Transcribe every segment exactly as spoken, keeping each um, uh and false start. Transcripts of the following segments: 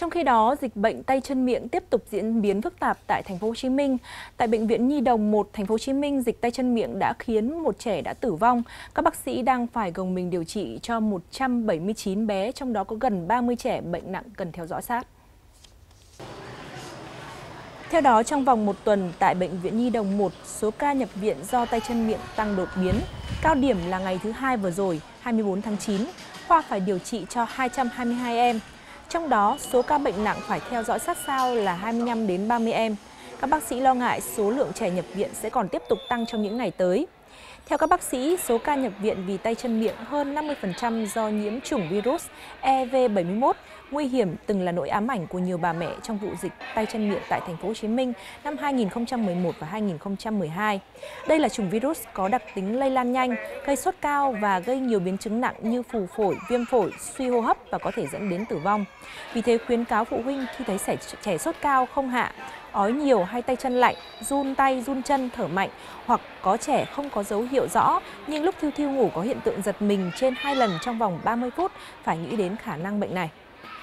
Trong khi đó, dịch bệnh tay chân miệng tiếp tục diễn biến phức tạp tại thành phố Hồ Chí Minh. Tại bệnh viện Nhi đồng một thành phố Hồ Chí Minh, dịch tay chân miệng đã khiến một trẻ đã tử vong. Các bác sĩ đang phải gồng mình điều trị cho một trăm bảy mươi chín bé, trong đó có gần ba mươi trẻ bệnh nặng cần theo dõi sát. Theo đó, trong vòng một tuần tại bệnh viện Nhi đồng một, số ca nhập viện do tay chân miệng tăng đột biến. Cao điểm là ngày thứ hai vừa rồi, hai mươi tư tháng chín, khoa phải điều trị cho hai trăm hai mươi hai em. Trong đó, số ca bệnh nặng phải theo dõi sát sao là hai mươi lăm đến ba mươi em. Các bác sĩ lo ngại số lượng trẻ nhập viện sẽ còn tiếp tục tăng trong những ngày tới. Theo các bác sĩ, số ca nhập viện vì tay chân miệng hơn năm mươi phần trăm do nhiễm chủng virus E V bảy mươi mốt, nguy hiểm từng là nỗi ám ảnh của nhiều bà mẹ trong vụ dịch tay chân miệng tại thành phố Hồ Chí Minh năm hai nghìn không trăm mười một và hai nghìn không trăm mười hai. Đây là chủng virus có đặc tính lây lan nhanh, gây sốt cao và gây nhiều biến chứng nặng như phù phổi, viêm phổi, suy hô hấp và có thể dẫn đến tử vong. Vì thế khuyến cáo phụ huynh khi thấy trẻ, trẻ sốt cao không hạ, ói nhiều hay tay chân lạnh, run tay, run chân, thở mạnh hoặc có trẻ không có dấu hiệu rõ nhưng lúc thiêu thiêu ngủ có hiện tượng giật mình trên hai lần trong vòng ba mươi phút phải nghĩ đến khả năng bệnh này.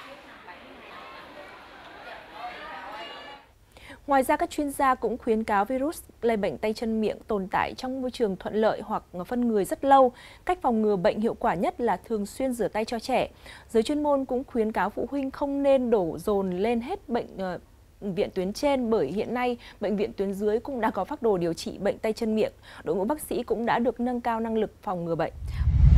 Ngoài ra, các chuyên gia cũng khuyến cáo virus lây bệnh tay chân miệng tồn tại trong môi trường thuận lợi hoặc phân người rất lâu. Cách phòng ngừa bệnh hiệu quả nhất là thường xuyên rửa tay cho trẻ. Giới chuyên môn cũng khuyến cáo phụ huynh không nên đổ dồn lên hết bệnh uh, viện tuyến trên, bởi hiện nay bệnh viện tuyến dưới cũng đã có phác đồ điều trị bệnh tay chân miệng. Đội ngũ bác sĩ cũng đã được nâng cao năng lực phòng ngừa bệnh.